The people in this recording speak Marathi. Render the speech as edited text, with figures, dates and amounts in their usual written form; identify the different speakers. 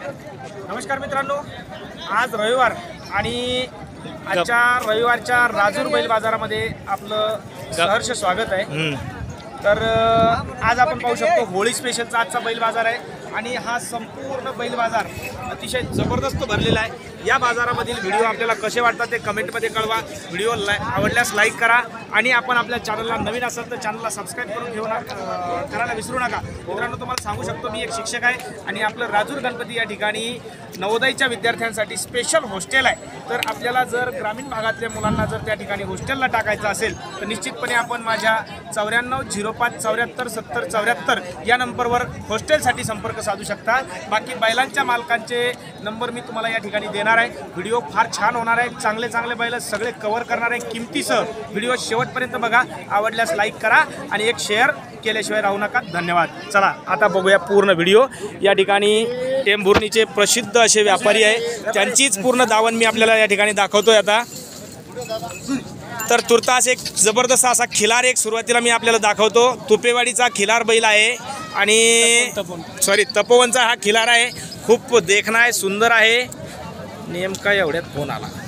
Speaker 1: नमस्कार मित्रांनो, आज रविवार आणि आजच्या रविवारच्या राजूर बैल बाजारामध्ये आपलं सहर्ष स्वागत आहे। तर आज आपण पाहू शकतो होळी स्पेशलचा आजचा बैल बाजार आहे आणि हा संपूर्ण बैल बाजार अतिशय जबरदस्त भरलेला आहे। या बाजारामधील व्हिडिओ आपल्याला कसे वाटतात ते कमेंटमध्ये कळवा। व्हिडिओ आवडल्यास लाईक करा आणि आपण आपल्या चॅनलला नवीन असाल तर चॅनलला सबस्क्राईब करून करायला विसरू नका। मित्रांनो, तुम्हाला सांगू शकतो मी एक शिक्षक आहे आणि आपलं राजूर गणपती या ठिकाणी नवोदयच्या विद्यार्थ्यांसाठी स्पेशल हॉस्टेल आहे। तर आपल्याला जर ग्रामीण भागातल्या मुलांना जर त्या ठिकाणी हॉस्टेलला टाकायचं असेल तर निश्चितपणे आपण माझ्या 9405747074 या नंबरवर हॉस्टेलसाठी संपर्क साधू शकता। बाकी बैलांच्या मालकांचे नंबर मी तुम्हाला या ठिकाणी देणार आहे। व्हिडिओ फार छान होणार आहे, चांगले चांगले बैल सगळे कव्हर करणार आहे किमतीसह। व्हिडिओ शेवटपर्यंत बघा, आवडल्यास लाईक करा आणि एक शेअर केल्याशिवाय राहू नका। धन्यवाद। चला आता बघूया पूर्ण व्हिडिओ। या ठिकाणी टेंभुर्णीचे प्रसिद्ध असे व्यापारी आहे, त्यांचीच पूर्ण दावण मी आपल्याला या ठिकाणी दाखवतोय आता। तर तुर्तास एक जबरदस्त असा खिलार एक सुरुवातीला मी आपल्याला दाखवतो। तुपेवाडीचा खिलार बैल आहे आणि तपोवनचा हा खिलार आहे। खूप देखणा आहे, सुंदर आहे। नेमका एवढ्यात फोन आला।